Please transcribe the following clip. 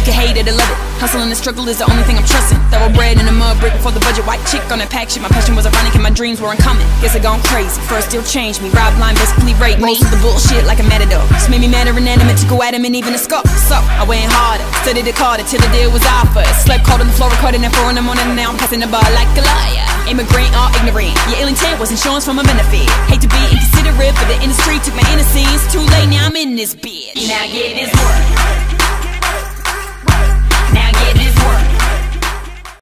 can hate it or love it. Hustle and the struggle is the only thing I'm trusting. Thoroughbred in a mud brick before the budget. White chick on that pack shit. My passion was ironic and my dreams were uncommon. Guess I gone crazy. First deal changed me. Rob line basically raped me. Most of the bullshit like a matador. Just made me madder and animate to go at him and even a scope. So I went harder, studied it harder till the deal was offered. Slept cold on the floor, recording at 4 in the morning, and now I'm passing the bar like a liar. Immigrant or ignorant, your ill intent was insurance for my benefit. Hate to be inconsiderate, but the industry took my innocence. Too late, now I'm in this bitch. Now get this work.